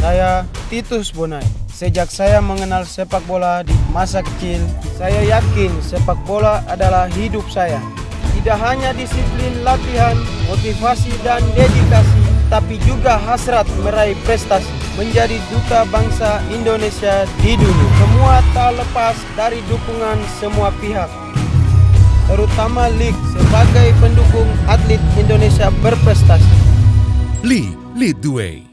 Saya Titus Bonai. Sejak saya mengenal sepak bola di masa kecil, saya yakin sepak bola adalah hidup saya. Tidak hanya disiplin latihan, motivasi dan dedikasi, tapi juga hasrat meraih prestasi, menjadi duta bangsa Indonesia di dunia. Semua tak lepas dari dukungan semua pihak, terutama League sebagai pendukung atlet Indonesia berprestasi. League, lead the way.